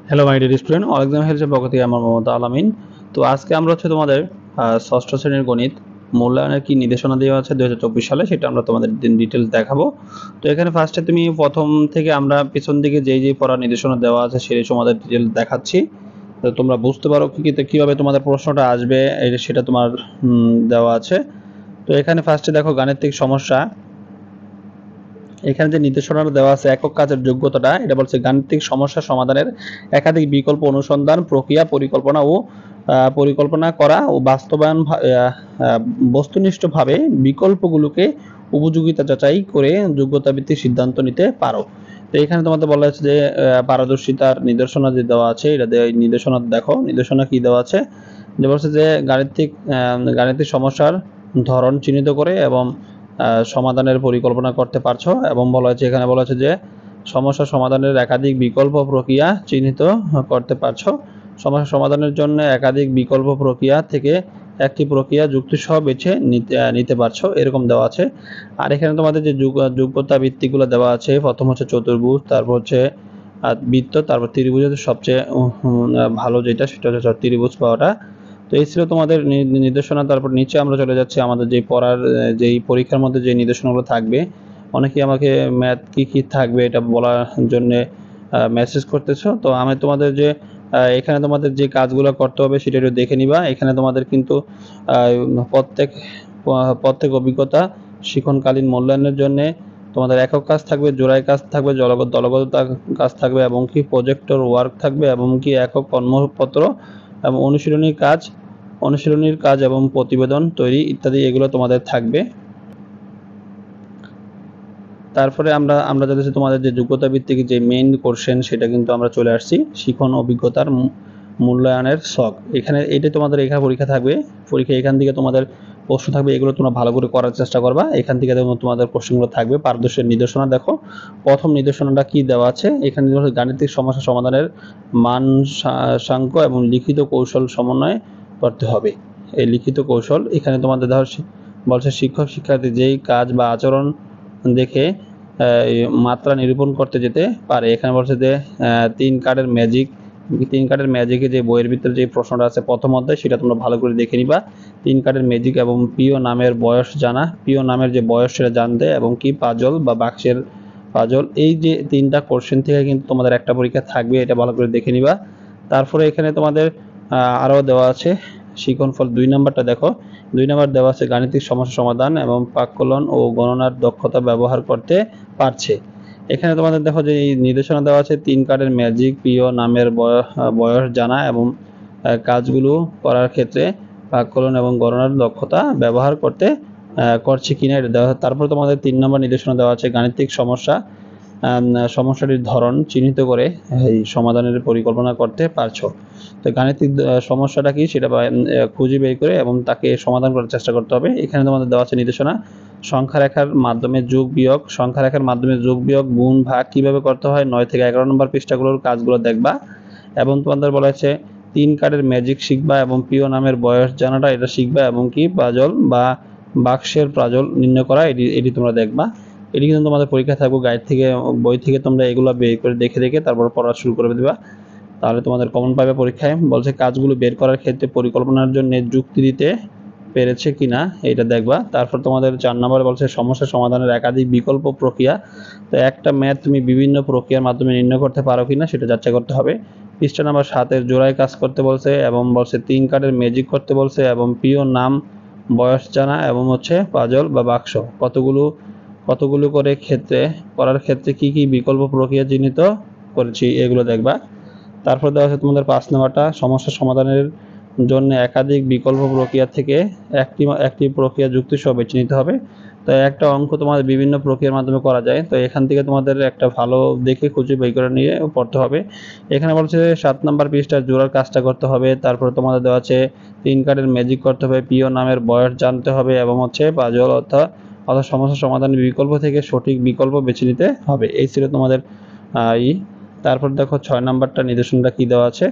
Hello my dear student, all exam হেল্পের পক্ষ থেকে আমার মোহাম্মদ আলামিন। তো আজকে আমরা তোমাদের ষষ্ঠ শ্রেণীর গণিত মূল্যায়নের কি নির্দেশনা দেওয়া আছে 2024 সালে, সেটা আমরা তোমাদের ডিটেলস দেখাবো। তো এখানে ফার্স্টে তুমি প্রথম থেকে আমরা পিছন দিকে যেই পড়ার নির্দেশনা দেওয়া আছে সেই তোমাদের ডিটেলস দেখাচ্ছি, তো তোমরা বুঝতে পারো কিভাবে তোমাদের প্রশ্নটা আসবে সেটা তোমার দেওয়া আছে। তো এখানে ফার্স্টে দেখো গাণিতিক সমস্যা। এখানে যে নির্দেশনাটা দেওয়া আছে একক কাজের যোগ্যতাটা, এটা বলছে গাণিতিক সমস্যা সমাধানের একাধিক বিকল্প অনুসন্ধান, প্রক্রিয়া, পরিকল্পনা করা ও বাস্তবায়ন বস্তুনিষ্ঠভাবে বিকল্পগুলোকে উপযোগিতা যাচাই করে যোগ্যতা ভিত্তিক সিদ্ধান্ত নিতে পারো। তো এখানে তোমাদের বলা হচ্ছে যে পারদর্শিতার নির্দেশনা যে দেওয়া আছে, এটা নির্দেশনা দেখো, নির্দেশনা কি দেওয়া আছে যে বলছে যে গাণিতিক সমস্যার ধরন চিহ্নিত করে এবং সমাধানের পরিকল্পনা করতে পারছো, এবং এখানে বলা হয়েছে যে সমস্যা সমাধানের একাধিক বিকল্প প্রক্রিয়া চিহ্নিত করতে পারছো। সমস্যা সমাধানের জন্য একাধিক বিকল্প প্রক্রিয়া থেকে একটি প্রক্রিয়া যুক্তিসহ বেছে নিতে পারছো, এরকম দেওয়া আছে। আর এখানে তোমাদের যে যোগ্যতা ভিত্তিগুলো দেওয়া আছে, প্রথম হচ্ছে চতুর্ভুজ, তারপর হচ্ছে বৃত্ত, তারপর ত্রিভুজের সবচেয়ে ভালো যেটা সেটা হচ্ছে ত্রিভুজ পাওয়াটা। তো এই ছিল তোমাদের নির্দেশনা। তারপর নিচে আমরা চলে যাচ্ছি আমাদের যে পড়ার যেই পরীক্ষার মধ্যে যে নির্দেশনাগুলো থাকবে। অনেকেই আমাকে ম্যাথ কি থাকবে এটা বলার জন্য মেসেজ করতেছো। তো আমি তোমাদের যে এখানে তোমাদের যে কাজগুলো করতে হবে সেটা একটু দেখে নিবা। এখানে তোমাদের কিন্তু প্রত্যেক অভিজ্ঞতা শিক্ষণকালীন মূল্যায়নের জন্য তোমাদের একক কাজ থাকবে, জোড়াই কাজ থাকবে, দলগত কাজ থাকবে, এবং কি প্রজেক্টর ওয়ার্ক থাকবে, এবং কি একক কর্মপত্র এবং অনুশীলনীর কাজ এবং প্রতিবেদন তৈরি ইত্যাদি, এগুলো তোমাদের থাকবে। তারপরে আমরা যাতে তোমাদের যে যোগ্যতা ভিত্তিক যে মেইন কোশ্চেন সেটা কিন্তু আমরা চলে আসছি, শিখন অভিজ্ঞতার মূল্যায়নের ছক। এখানে এটা তোমাদের এখানে পরীক্ষা থাকবে, এখান থেকে তোমাদের প্রশ্ন থাকবে, এগুলো তোমরা ভালো করে করার চেষ্টা করবা। এখান থেকে তোমাদের প্রশ্নগুলো থাকবে। পারদর্শের নির্দেশনা দেখো, প্রথম নির্দেশনাটা কি দেওয়া আছে, এখানে গাণিতিক সমস্যা সমাধানের মান সাংখ্য এবং লিখিত কৌশল সমন্বয় করতে হবে। এই লিখিত কৌশল এখানে তোমাদের বলছে শিক্ষক শিক্ষার্থী যেই কাজ বা আচরণ দেখে মাত্রা নিরূপণ করতে যেতে পারে। এখানে বলছে যে তিন কার্ডের ম্যাজিকে যে বইয়ের ভিতরে যে প্রশ্নটা আছে প্রথম অধ্যায়, সেটা তোমরা ভালো করে দেখে নিবা। তিন কার্ডের ম্যাজিক এবং প্রিয় নামের বয়স জানা, প্রিয় নামের যে বয়স সেটা জানতে, এবং কি পাজল বা বাক্সের পাজল, এই যে তিনটা কোশ্চেন থেকে কিন্তু তোমাদের একটা পরীক্ষা থাকবে, এটা ভালো করে দেখে নিবা। তারপরে এখানে তোমাদের আরও দেওয়া আছে শিক্ষণফল 2 নাম্বারটা দেখো। 2 নাম্বার দেওয়া আছে গাণিতিক সমস্যা সমাধান এবং প্রাক্কলন ও গণনার দক্ষতা ব্যবহার করতে পারছে। এখানে তোমাদের দেখো যে এই নির্দেশনা দেওয়া আছে তিন কার্ডের ম্যাজিক, প্রিয় নামের বয়স জানা এবং কাজগুলো করার ক্ষেত্রে প্রাক্কলন এবং গণনার দক্ষতা ব্যবহার করছে কিনা এটা দেওয়া। তারপর তোমাদের 3 নম্বর নির্দেশনা দেওয়া আছে গাণিতিক সমস্যাটির ধরন চিহ্নিত করে এই সমাধানের পরিকল্পনা করতে পারছো। তো গাণিতিক সমস্যাটা কি সেটা খুঁজে বের করে এবং তাকে সমাধান করার চেষ্টা করতে হবে। এখানে তোমাদের দেওয়া আছে নির্দেশনা সংখ্যা রেখার মাধ্যমে যোগ বিয়োগ গুণ ভাগ কিভাবে করতে হয় 9 থেকে 11 নম্বর পৃষ্ঠাগুলোর কাজগুলো দেখবা। এবং তোমাদের বলা আছে 3 কার্ডের ম্যাজিক শিখবা এবং প্রিয় নামের বয়স জানাটা এটা শিখবা, এবং কি পাজল বা বাক্সের প্রাজল নির্ণয় করা এটি তোমরা দেখবা। এটি কিন্তু তোমাদের পরীক্ষা থাকবে গাইড থেকে, বই থেকে তোমরা এগুলো বের করে দেখে তারপর পড়া শুরু করে দেবা, তাহলে তোমাদের কমন পাবে পরীক্ষায়। বলছে কাজগুলো বের করার ক্ষেত্রে পরিকল্পনার জন্য যুক্তি দিতে পেরেছে কিনা এটা দেখবা। তারপর তোমাদের 4 নম্বরে বলছে সমস্যা সমাধানের একাধিক বিকল্প প্রক্রিয়া। তো একটা ম্যাথ তুমি বিভিন্ন প্রক্রিয়ার মাধ্যমে নির্ণয় করতে পারো কিনা সেটা যাচাই করতে হবে। পৃষ্ঠা নাম্বার 7 জোড়ায় কাজ করতে বলছে, এবং বলছে 3 কার্ডের ম্যাজিক করতে বলছে, এবং প্রিয় নাম বয়স জানা, এবং হচ্ছে পাজল বা বাক্স কতগুলো করার ক্ষেত্রে কি কি বিকল্প প্রক্রিয়া চিহ্নিত করেছি এগুলো দেখবা। তারপর দেওয়া আছে তোমাদের 5 নম্বরটা সমস্যা সমাধানের জন্য একাধিক বিকল্প প্রক্রিয়া থেকে একটি প্রক্রিয়া যুক্তিসহ বেছে নিতে হবে। তো একটা অঙ্ক তোমাদের বিভিন্ন প্রক্রিয়ার মাধ্যমে করা যায়, তো এখান থেকে তোমাদের একটা ভালো দেখে খুঁজে বের করে নিয়ে পড়তে হবে। এখানে বলছে 7 নম্বর পৃষ্ঠার জোড়ার কাজটা করতে হবে। তারপরে তোমাদের দেওয়া আছে 3 কার্ডের ম্যাজিক করতে হবে, প্রিয় নামের বয়স জানতে হবে, এবং হচ্ছে পাজল অর্থাৎ সমস্যা সমাধানের বিকল্প থেকে সঠিক বিকল্প বেছে নিতে হবে। এই ছিল তোমাদের তারপর দেখো 6 নাম্বারটা নির্দেশনটা কি দেওয়া আছে।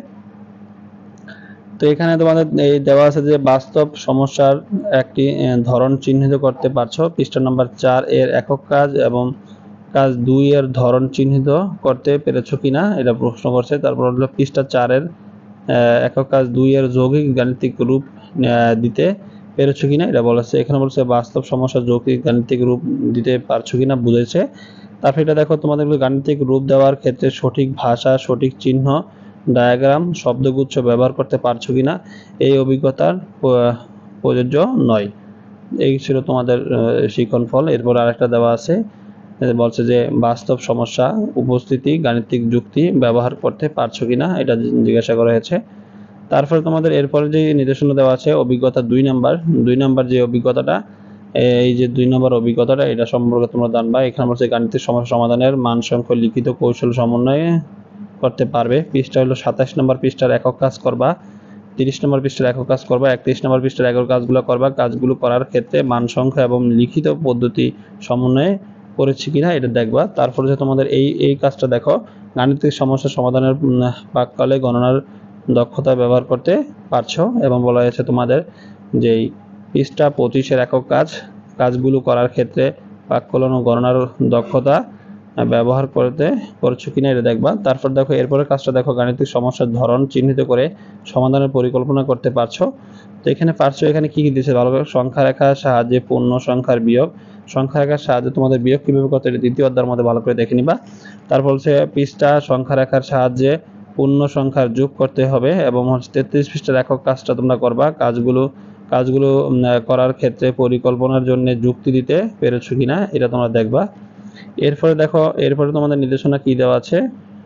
তো এখানে তোমাদের এই দেওয়া আছে যে বাস্তব সমস্যার একটি ধরন চিহ্নিত করতে পারছো। পৃষ্ঠা নাম্বার 4 এর একক কাজ এবং কাজ 2 এর ধরন চিহ্নিত করতে পেরেছো কিনা এটা প্রশ্ন করছে। তারপর হলো পৃষ্ঠা 4 এর একক কাজ 2 এর যৌগিক গাণিতিক রূপ দিতে পেরেছো কিনা এটা বলেছে। এখানে বলছে বাস্তব সমস্যা যৌগিক গাণিতিক রূপ দিতে পারছো কিনা বুঝেছে। তারপর এটা দেখো তোমাদের গাণিতিক রূপ দেওয়ার ক্ষেত্রে সঠিক ভাষা, সঠিক চিহ্ন, ডায়াগ্রাম, শব্দগুচ্ছ ব্যবহার করতে পারছো কিনা এই অভিজ্ঞতার প্রযোজ্য নয়। এই ছিল তোমাদের শিক্ষণফল। এরপর আরেকটা দেওয়া আছে, বলছে যে বাস্তব সমস্যা উপস্থিতি গাণিতিক যুক্তি ব্যবহার করতে পারছো কিনা এটা জিজ্ঞাসা করা হয়েছে। তারপরে তোমাদের এরপরে যে নির্দেশনা দেওয়া আছে অভিজ্ঞতা 2 নাম্বার যে অভিজ্ঞতাটা, এই যে 2 নম্বর অভিজ্ঞতাটা এটা সম্পর্কে তোমরা জানবা। এখানে বলছে গাণিতিক সমস্যা সমাধানের মান সংখ্যা লিখিত কৌশল সমন্বয়ে করতে পারবে। পৃষ্ঠা হলো 27 নম্বর পৃষ্ঠার একক কাজ করবা, 30 নম্বর পৃষ্ঠার একক কাজ করবা, 31 নম্বর পৃষ্ঠার একক কাজগুলো করবা। কাজগুলো করার ক্ষেত্রে মান সংখ্যা এবং লিখিত পদ্ধতি সমন্বয়ে করেছি কিনা এটা দেখবা। তারপরে যে তোমাদের এই কাজটা দেখো, গাণিতিক সমস্যা সমাধানের প্রাক্কালে গণনার দক্ষতা ব্যবহার করতে পারছো এবং বলা হয়েছে তোমাদের যেই পৃষ্ঠা 25 এর একক কাজগুলো করার ক্ষেত্রে প্রাক্কলন ও গণনার দক্ষতা ব্যবহার করছো কিনা এটা দেখবা। তারপর দেখো এরপরের কাজটা দেখো, গাণিতিক সমস্যার ধরন চিহ্নিত করে সমাধানের পরিকল্পনা করতে পারছো। তো এখানে পারছো, এখানে কি দিয়েছে ভালো করে, সংখ্যা রেখার সাহায্যে পূর্ণ সংখ্যার বিয়োগ, সংখ্যা রেখার সাহায্যে তোমাদের বিয়োগ কিভাবে করতে এটা দ্বিতীয় অধ্যায়ের মধ্যে ভালো করে দেখে নিবা। তারপর হচ্ছে পৃষ্ঠা সংখ্যা রেখার সাহায্যে পূর্ণ সংখ্যার যোগ করতে হবে এবং 33 পৃষ্ঠার একক কাজটা তোমরা করবা। কাজগুলো করার ক্ষেত্রে পরিকল্পনার জন্য যুক্তি দিতে পেরেছো কিনা এটা তোমরা দেখবা। এরপরে দেখো এরপরে তোমাদের নির্দেশনা কি দেওয়া আছে,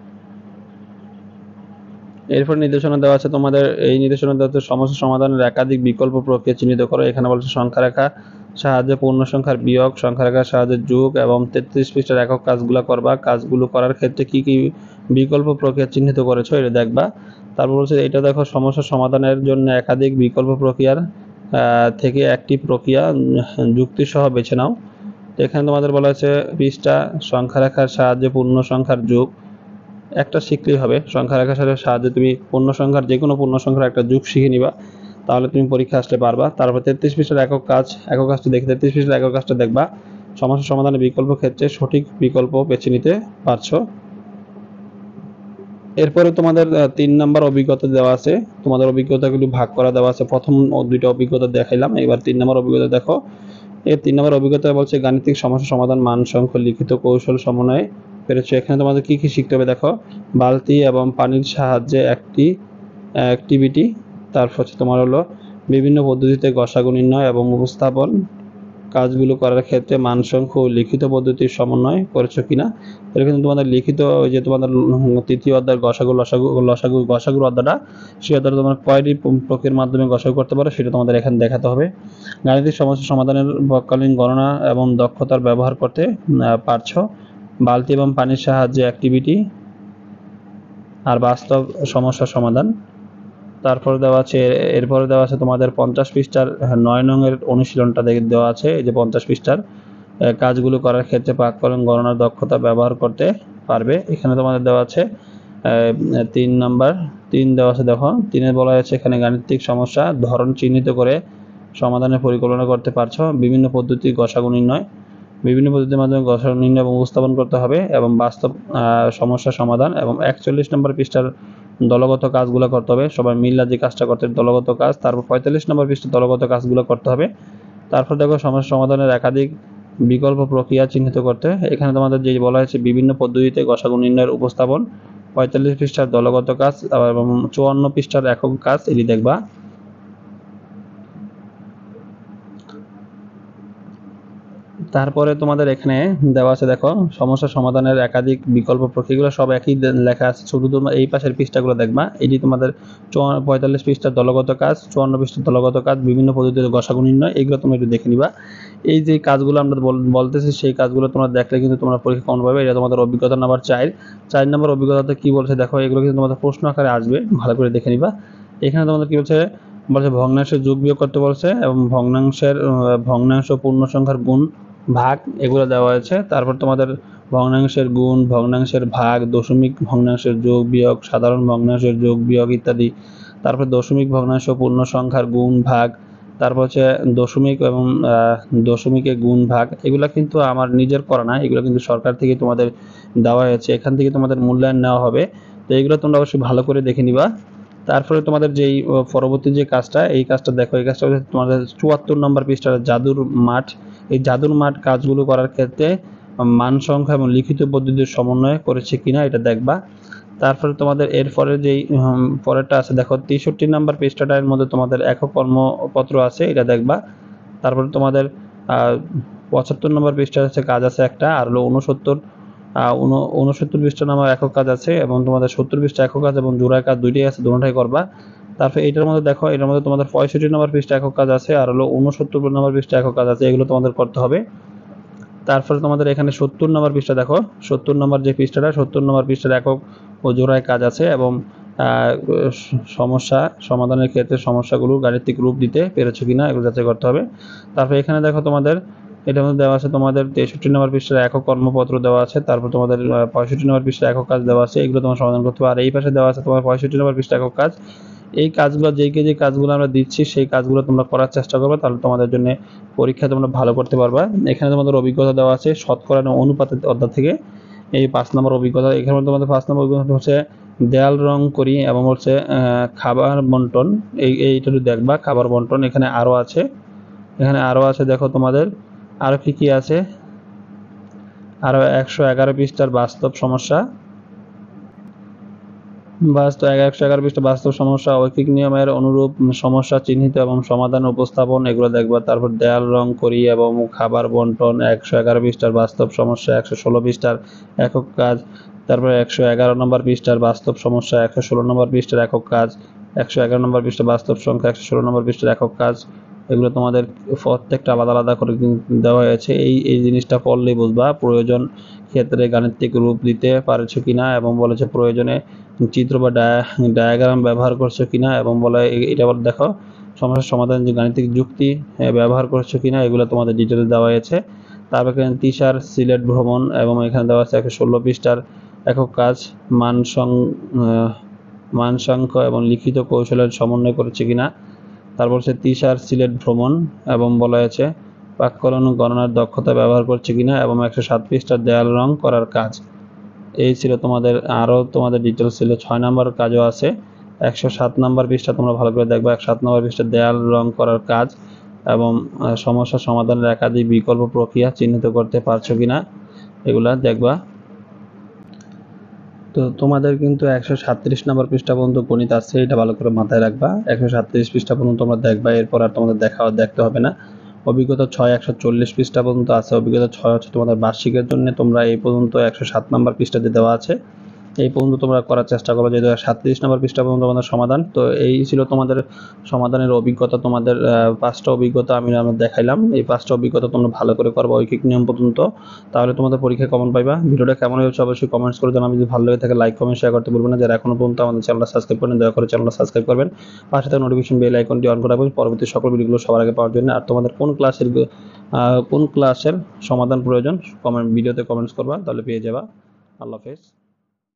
এরপর নির্দেশনা দেওয়া আছে তোমাদের, এই নির্দেশনা দেওয়া আছে সমস্যা সমাধানের একাধিক বিকল্প প্রক্রিয়া চিহ্নিত করো। এখানে বলছে সংখ্যা রেখা সাহায্যে পূর্ণ সংখ্যার বিয়োগ, সংখ্যা রেখার সাহায্যে যোগ এবং 33 পৃষ্ঠার একক কাজগুলো করবা। কাজগুলো করার ক্ষেত্রে কি কি বিকল্প প্রক্রিয়া চিহ্নিত করেছো এটা দেখবা। তারপর বলছে এটা দেখো সমস্যা সমাধানের জন্য একাধিক বিকল্প প্রক্রিয়ার থেকে একটি প্রক্রিয়া যুক্তি সহ বেছে নাও। তো এখানে তোমাদের বলা আছে পৃষ্ঠা সংখ্যা রেখার সাহায্যে পূর্ণ সংখ্যার যোগ একটা শিখলেই হবে। সংখ্যা রেখার সাহায্যে তুমি পূর্ণ সংখ্যার যে কোনো পূর্ণ সংখ্যার একটা যোগ শিখে নিবা, তাহলে তুমি পরীক্ষা আসতে পারবা। তারপর 33 পৃষ্ঠার একক কাজটা দেখে 33 পৃষ্ঠার একক কাজটা দেখবা। সমস্যা সমাধানের বিকল্প ক্ষেত্রে সঠিক বিকল্প বেছে নিতে পারছো। এরপরে তোমাদের 3 নম্বর অভিজ্ঞতা দেওয়া আছে, তোমাদের অভিজ্ঞতাগুলি ভাগ করা দেওয়া আছে। প্রথম 2টা অভিজ্ঞতা দেখাইলাম, এবার 3 নম্বর অভিজ্ঞতা দেখো। এর 3 নম্বর অভিজ্ঞতা বলছে গাণিতিক সমস্যা সমাধান মান সংখ্যা লিখিত কৌশল সমন্বয়ে পেরেছো। এখানে তোমাদের কি কি শিখতে হবে দেখো, বালতি এবং পানির সাহায্যে একটি অ্যাক্টিভিটি, তারপর হচ্ছে তোমার হলো বিভিন্ন পদ্ধতিতে গসাগু নির্ণয় এবং উপস্থাপন, কাজগুলো করার ক্ষেত্রে মান সংখ্যা ও লিখিত পদ্ধতির সমন্বয় করেছো কিনা। এর কিন্তু তোমাদের লিখিত ওই যে তোমাদের তৃতীয় অধ্যায় গসাগুর অধ্যায়টা, সেই অধ্যায়টা তোমরা কয়টি প্রক্রিয়ার মাধ্যমে গসাগু করতে পারো সেটা তোমাদের এখানে দেখাতে হবে। গাণিতিক সমস্যা সমাধানের পক্ষকালীন গণনা এবং দক্ষতার ব্যবহার করতে পারছো। বালতি এবং পানির সাহায্যে অ্যাক্টিভিটি আর বাস্তব সমস্যা সমাধান। তারপরে দেওয়া আছে এরপরে দেওয়া আছে তোমাদের 50 পৃষ্ঠার 9 নং অনুশীলনটা দেওয়া আছে। এই যে 50 পৃষ্ঠার কাজগুলো করার ক্ষেত্রে প্রাক্কলন গণনার দক্ষতা ব্যবহার করতে পারবে। এখানে তোমাদের দেওয়া আছে 3 নাম্বার 3 দেওয়া আছে। দেখো 3 এ বলা হয়েছে এখানে গাণিতিক সমস্যা ধরন চিহ্নিত করে সমাধানের পরিকল্পনা করতে পারছো। বিভিন্ন পদ্ধতির গসাগু নির্ণয়, বিভিন্ন পদ্ধতির মাধ্যমে গসাগু নির্ণয় এবং উপস্থাপন করতে হবে এবং বাস্তব সমস্যা সমাধান এবং 41 নম্বর পৃষ্ঠার দলগত কাজগুলো করতে হবে। সবাই মিলে যে কাজটা করতে দলগত কাজ। তারপর 45 নম্বর পৃষ্ঠার দলগত কাজগুলো করতে হবে। তারপর দেখো সমস্যা সমাধানের একাধিক বিকল্প প্রক্রিয়া চিহ্নিত করতে। এখানে তোমাদের যে বলা হয়েছে বিভিন্ন পদ্ধতিতে গসাগু নির্ণয়ের উপস্থাপন, 45 পৃষ্ঠার দলগত কাজ এবং 54 পৃষ্ঠার একক কাজ এটি দেখবা। তারপরে তোমাদের এখানে দেওয়া আছে দেখো সমস্যা সমাধানের একাধিক বিকল্প প্রক্রিয়াগুলো সব একই লেখা আছে, শুধু তোমরা এই পাশের পৃষ্ঠাগুলো দেখবা। এটি তোমাদের 45 পৃষ্ঠার দলগত কাজ, 54 পৃষ্ঠার দলগত কাজ, বিভিন্ন পদ্ধতিতে গসাগু নির্ণয়, এগুলো তোমরা একটু দেখে নিবা। এই যে কাজগুলো আমরা বলতেছি সেই কাজগুলো তোমরা দেখলে কিন্তু তোমরা পরীক্ষা কমন পাবে। এটা তোমাদের অভিজ্ঞতা নাম্বার 4 নম্বর অভিজ্ঞতাতে কি বলছে দেখো, এগুলো কিন্তু তোমাদের প্রশ্ন আকারে আসবে, ভালো করে দেখে নিবা। এখানে তোমাদের কি বলছে ভগ্নাংশের যোগ বিয়োগ করতে বলছে এবং ভগ্নাংশ পূর্ণ সংখ্যার গুণ ভাগ এগুলো দেওয়া হয়েছে। তারপর তোমাদের ভগ্নাংশের গুণ, ভগ্নাংশের ভাগ, দশমিক ভগ্নাংশের যোগ বিয়োগ, সাধারণ ভগ্নাংশের যোগ বিয়োগ ইত্যাদি। তারপর দশমিক ভগ্নাংশ পূর্ণ সংখ্যার গুণ ভাগ, তারপর হচ্ছে দশমিক এবং দশমিকে গুণ ভাগ, এগুলো কিন্তু আমার নিজের করা না, এগুলো কিন্তু সরকার থেকে তোমাদের দেওয়া হয়েছে, এখান থেকে তোমাদের মূল্যায়ন নেওয়া হবে। তো এগুলো তোমরা অবশ্যই ভালো করে দেখে নিবা। তারপরে তোমাদের যেই পরবর্তী যে কাজটা, এই কাজটা দেখো, এই কাজটা হচ্ছে তোমাদের 74 নম্বর পৃষ্ঠার জাদুর মাঠ। এই জাদুর মাঠ কাজগুলো করার ক্ষেত্রে মান সংখ্যা এবং লিখিত পদ্ধতির সমন্বয় করেছে কিনা এটা দেখবা। তারপরে তোমাদের এরপরে যেই পরেরটা আছে দেখো, 63 নম্বর পৃষ্ঠাটার মধ্যে তোমাদের একক কর্মপত্র আছে, এটা দেখবা। তারপরে তোমাদের 75 নম্বর পৃষ্ঠা হচ্ছে কাজ আছে একটা, আর হলো 69 পৃষ্ঠা নাম্বার একক কাজ আছে, এবং তোমাদের 70 পৃষ্ঠা একক কাজ এবং জোড়ায় কাজ দুইটাই আছে, দুটোটাই করবা। তারপরে এটার মধ্যে দেখো, এটার মধ্যে তোমাদের 65 নম্বর পৃষ্ঠা একক কাজ আছে, আর হলো 69 নম্বর পৃষ্ঠা একক কাজ আছে, এগুলো তোমাদের করতে হবে। তারপরে তোমাদের এখানে 70 নম্বর পৃষ্ঠা দেখো, 70 নম্বর যে পৃষ্ঠাটা, 70 নম্বর পৃষ্ঠার একক ও জোড়ায় কাজ আছে, এবং সমস্যা সমাধানের ক্ষেত্রে সমস্যাগুলো গাণিতিক রূপ দিতে পেরেছো কিনা এগুলো যাচাই করতে হবে। তারপরে এখানে দেখো তোমাদের এটার মধ্যে দেওয়া আছে তোমাদের 63 নম্বর পৃষ্ঠার একক কর্মপত্র দেওয়া আছে, তারপর তোমাদের 65 নম্বর পৃষ্ঠার একক কাজ দেওয়া আছে, এগুলো তোমার সমাধান করতে হবে। আর এই পাশে দেওয়া আছে তোমার 65 নম্বর পৃষ্ঠার একক কাজ। এই কাজগুলো যে কাজগুলো আমরা দিচ্ছি সেই কাজগুলো তোমরা করার চেষ্টা করবে, তাহলে তোমাদের জন্য পরীক্ষা তোমরা ভালো করতে পারবা। এখানে তোমাদের অভিজ্ঞতা দেওয়া আছে শতকরা অনুপাতের অধ্যায় থেকে, এই 5 নম্বর অভিজ্ঞতা। এখানে তোমাদের 5 নম্বর অভিজ্ঞতা হচ্ছে দেয়াল রং করি এবং হচ্ছে খাবার বন্টন, এইটা দেখবা, খাবার বন্টন। এখানে আরও আছে, দেখো তোমাদের আরও কি আছে, আরও 111 পৃষ্ঠার বাস্তব সমস্যা, 111 পৃষ্ঠা বাস্তব সমস্যা, ঐকিক নিয়মের অনুরূপ সমস্যা চিহ্নিত এবং সমাধান উপস্থাপন, এগুলো দেখবা। তারপর দেয়াল রং করি এবং খাবার বন্টন, 111 পৃষ্ঠার বাস্তব সমস্যা, 116 পৃষ্ঠার একক কাজ। তারপরে 111 নম্বর পৃষ্ঠার বাস্তব সমস্যা, 116 নম্বর পৃষ্ঠার একক কাজ, 111 নম্বর পৃষ্ঠার বাস্তব সংখ্যা, 116 নম্বর পৃষ্ঠার একক কাজ। এগুলো তোমাদের প্রত্যেকটা আলাদা আলাদা করে দেওয়া হয়েছে। এই জিনিসটা পড়লেই বুঝবা প্রয়োজন ক্ষেত্রে গাণিতিক রূপ দিতে পারছো কিনা, এবং বলেছে প্রয়োজনে চিত্র বা ডায়াগ্রাম ব্যবহার করছো কিনা, এবং বলে এটা বলে দেখো সমস্যার সমাধান যে গাণিতিক যুক্তি ব্যবহার করছো কিনা, এগুলো তোমাদের ডিটেলে দেওয়া হয়েছে। তারপর এখানে তিসার সিলেট ভ্রমণ, এবং এখানে দেওয়া আছে 116 পৃষ্ঠার একক কাজ, মান সংখ্য এবং লিখিত কৌশলের সমন্বয় করেছে কিনা। তারপর হচ্ছে তিসার সিলেট ভ্রমণ, এবং বলা হয়েছে প্রাক্কলন গণনার দক্ষতা ব্যবহার করছে কিনা, এবং 107 পৃষ্ঠার দেয়াল রং করার কাজ। এই ছিল তোমাদের, আরও তোমাদের ডিটেলস ছিল। 6 নম্বর কাজও আছে, 107 নম্বর পৃষ্ঠা তোমরা ভালো করে দেখবা, 107 নম্বর পৃষ্ঠা দেয়াল রং করার কাজ এবং সমস্যা সমাধানের একাধিক বিকল্প প্রক্রিয়া চিহ্নিত করতে পারছো কিনা, এগুলা দেখবা। তো তোমাদের কিন্তু 137 নম্বর পৃষ্ঠা পর্যন্ত গণিত আছে, এটা ভালো করে মাথায় রাখবা। 137 পৃষ্ঠা পর্যন্ত তোমরা দেখবা, এরপর আর তোমাদের দেখতে হবে না। অভিজ্ঞতা 6 140 পৃষ্ঠা পর্যন্ত আছে। অভিজ্ঞতা 6 হচ্ছে তোমাদের বার্ষিকের জন্য, তোমরা এই পর্যন্ত 107 নম্বর পৃষ্ঠাতে দেওয়া আছে, এই পর্যন্ত তোমরা করার চেষ্টা করো, যেহেতু 37 নম্বর পৃষ্ঠা পর্যন্ত তোমাদের সমাধান। তো এই ছিল তোমাদের সমাধানের অভিজ্ঞতা। তোমাদের 5টা অভিজ্ঞতা আমি দেখাইলাম, এই 5টা অভিজ্ঞতা তোমরা ভালো করে করবা ঐকিক নিয়ম পর্যন্ত, তাহলে তোমাদের পরীক্ষায় কমন পাইবা। ভিডিওটা কেমন হয়েছে অবশ্যই কমেন্টস করে জানাবেন। যদি ভালো লেগে থাকে লাইক কমেন্ট শেয়ার করতে ভুলবেন না। যারা এখনো পর্যন্ত আমাদের চ্যানেলটা সাবস্ক্রাইব করেন, দয়া করে চ্যানেলটা সাবস্ক্রাইব করবেন, পাশে থাকা নোটিফিকেশন বেল আইকনটি অন করে রাখবেন পরবর্তী সকল ভিডিওগুলো সবার আগে পাওয়ার জন্য। আর তোমাদের কোন ক্লাসের সমাধান প্রয়োজন ভিডিওতে কমেন্টস করবা, তাহলে পেয়ে যাবা। আল্লাহ হাফেজ।